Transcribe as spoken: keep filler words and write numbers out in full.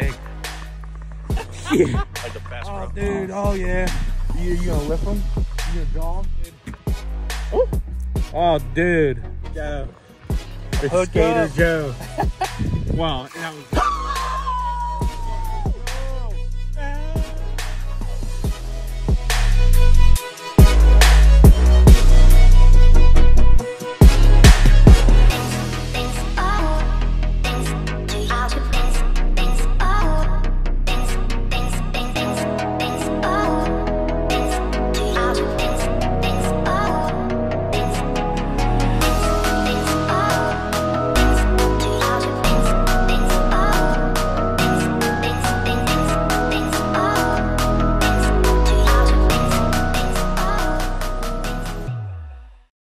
big. Yeah. Like the best, Oh, bro. dude. Oh, yeah. You, you gonna lift them? You gonna draw them? Oh. Oh, dude. Joe. It's Hook Skater up. Joe. Wow. That was